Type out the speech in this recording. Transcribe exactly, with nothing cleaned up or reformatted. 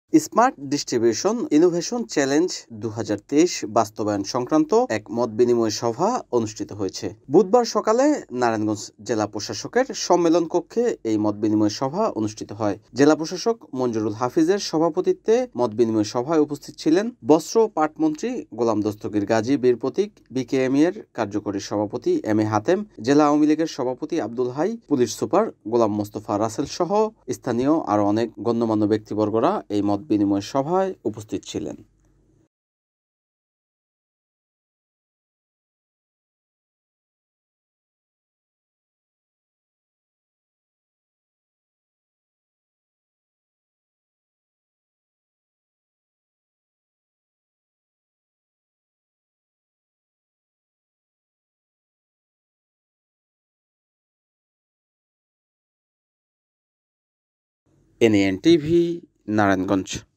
Smart distribution innovation challenge দুই হাজার তেইশ বাস্তবায়ন সংক্রান্ত এক মত বিনিময় সভা অনুষ্ঠিত হয়েছে। বুধবার সকালে নারায়ণগঞ্জ জেলা প্রশাসকের সম্মেলন কক্ষে এই মত বিনিময় সভা অনুষ্ঠিত হয়। জেলা প্রশাসক মঞ্জুরুল হাফিজের সভাপতিত্বে মত বিনিময় সভায় উপস্থিত ছিলেন বস্ত্র পাটমন্ত্রী গোলাম দস্তগীর গাজী বীর প্রতীক, বিকেএমই এর কার্যকরী সভাপতি এম এ হাতেম, জেলা আওয়ামী লীগের সভাপতি আব্দুল হাই, পুলিশ সুপার গোলাম মোস্তফা রাসেল সহ স্থানীয় আরো অনেক গণ্যমান্য ব্যক্তিবর্গরা এই মত বিনিময় সভায় উপস্থিত ছিলেন। NAN TV, Narayanganj.